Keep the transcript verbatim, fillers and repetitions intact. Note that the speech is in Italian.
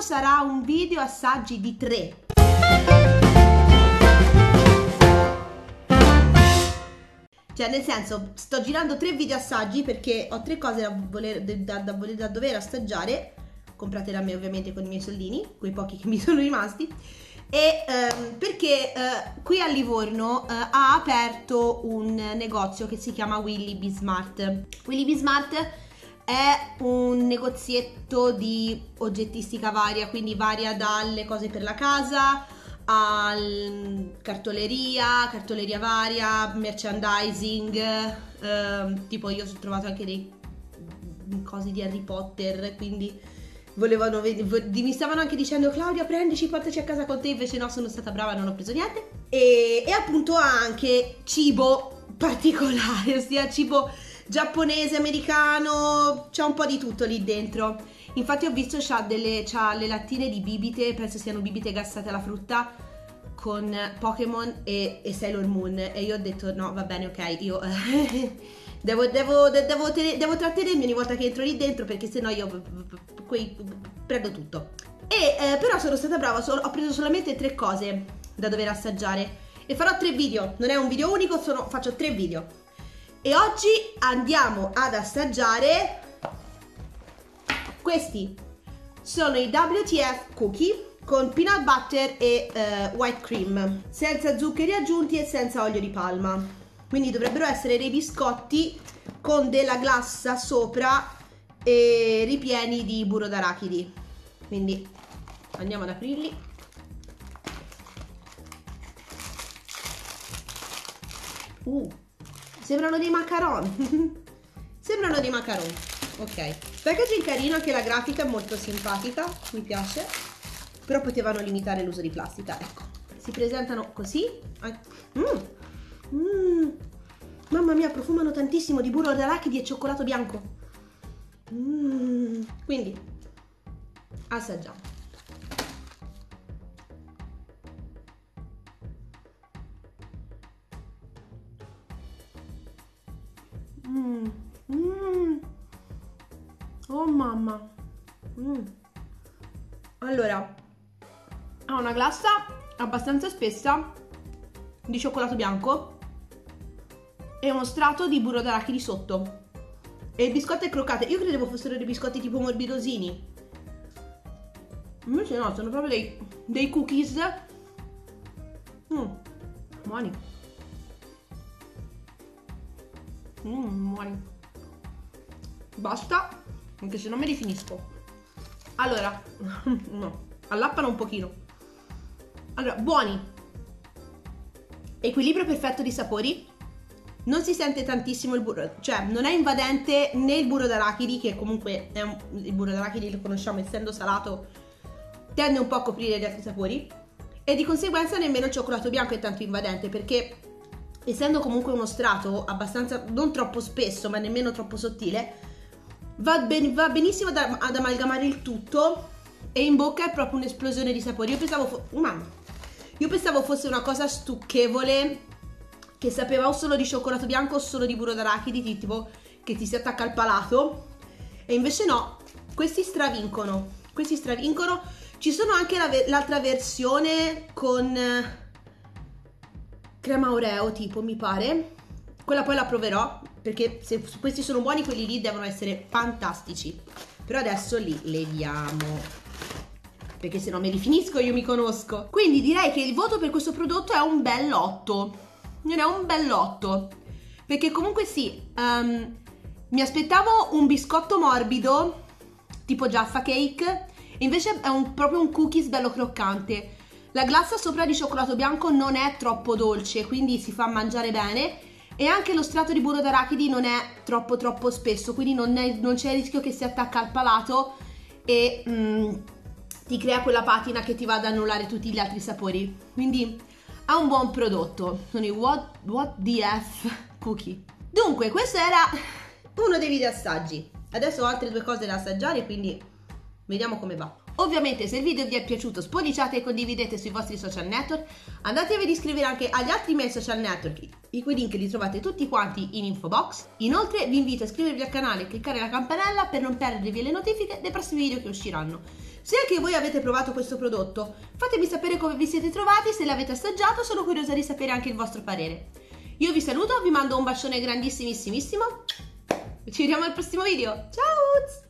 sarà un video assaggi di tre. Cioè, nel senso, sto girando tre video assaggi perché ho tre cose da, voler, da, da, da dover assaggiare. Comprate da me ovviamente con i miei soldini, quei pochi che mi sono rimasti. E ehm, perché eh, qui a Livorno eh, ha aperto un negozio che si chiama Willy Be Smart. Willy Be Smart è un negozietto di oggettistica varia, quindi varia dalle cose per la casa a cartoleria, cartoleria varia, merchandising, ehm, tipo io ho trovato anche dei cose di Harry Potter, quindi volevano, mi stavano anche dicendo Claudia prendici, portaci a casa con te, invece no, sono stata brava, non ho preso niente. E, e appunto ha anche cibo particolare, ossia cibo giapponese, americano, c'è un po' di tutto lì dentro. Infatti ho visto c'ha delle c'ha le lattine di bibite, penso siano bibite gassate alla frutta con Pokémon e, e Sailor Moon, e io ho detto no, va bene, ok, io devo, devo, devo, tenere, devo trattenermi ogni volta che entro lì dentro, perché sennò io quei, prendo tutto. E eh, però sono stata brava, so, ho preso solamente tre cose da dover assaggiare e farò tre video, non è un video unico, sono, faccio tre video. E oggi andiamo ad assaggiare questi. Sono i W T F cookie con peanut butter e uh, white cream, senza zuccheri aggiunti e senza olio di palma. Quindi dovrebbero essere dei biscotti con della glassa sopra e ripieni di burro d'arachidi. Quindi andiamo ad aprirli. Uh, sembrano dei macaron. Sembrano dei macaron. Ok, packaging carino, anche la grafica è molto simpatica, mi piace, però potevano limitare l'uso di plastica. Ecco, si presentano così. Mm. Mm. Mamma mia, profumano tantissimo di burro d'arachidi e cioccolato bianco. Mm. Quindi assaggiamo. Mm. Mm. Oh mamma. Mm. Allora, ha una glassa abbastanza spessa di cioccolato bianco e uno strato di burro d'arachidi sotto, e il biscotto è croccante. Io credevo fossero dei biscotti tipo morbidosini, invece no, sono proprio dei, dei cookies. Mm. Buoni. Mm, buoni. Basta, anche se non me li finisco. Allora, no, allappano un pochino. Allora, buoni. Equilibrio perfetto di sapori. Non si sente tantissimo il burro, cioè non è invadente né il burro d'arachidi, che comunque è un, il burro d'arachidi lo conosciamo, essendo salato tende un po' a coprire gli altri sapori, e di conseguenza nemmeno il cioccolato bianco è tanto invadente, perché essendo comunque uno strato abbastanza non troppo spesso ma nemmeno troppo sottile, Va, ben, va benissimo ad, ad amalgamare il tutto, e in bocca è proprio un'esplosione di sapori. Io pensavo, uh, mamma, io pensavo fosse una cosa stucchevole, che sapeva o solo di cioccolato bianco o solo di burro d'arachidi, tipo che ti si attacca al palato, e invece no, questi stravincono, questi stravincono. Ci sono anche l'altra versione con crema Oreo tipo, mi pare. Quella poi la proverò, perché se questi sono buoni, quelli lì devono essere fantastici. Però adesso li leviamo, perché se no me li finisco, io mi conosco. Quindi direi che il voto per questo prodotto è un bel otto. Non è un bel otto, perché comunque sì, um, mi aspettavo un biscotto morbido tipo Jaffa Cake, e invece è un, proprio un cookies bello croccante. La glassa sopra di cioccolato bianco non è troppo dolce, quindi si fa mangiare bene. E anche lo strato di burro d'arachidi non è troppo troppo spesso, quindi non, non c'è il rischio che si attacca al palato e mm, ti crea quella patina che ti va ad annullare tutti gli altri sapori. Quindi ha un buon prodotto. Sono i What, What the F cookie. Dunque, questo era uno dei video assaggi. Adesso ho altre due cose da assaggiare, quindi vediamo come va. Ovviamente se il video vi è piaciuto spolliciate e condividete sui vostri social network, andatevi ad iscrivere anche agli altri miei social network, i cui link li trovate tutti quanti in info box. Inoltre vi invito a iscrivervi al canale e cliccare la campanella per non perdervi le notifiche dei prossimi video che usciranno. Se anche voi avete provato questo prodotto, fatemi sapere come vi siete trovati, se l'avete assaggiato, sono curiosa di sapere anche il vostro parere. Io vi saluto, vi mando un bacione grandissimissimo, ci vediamo al prossimo video, ciao!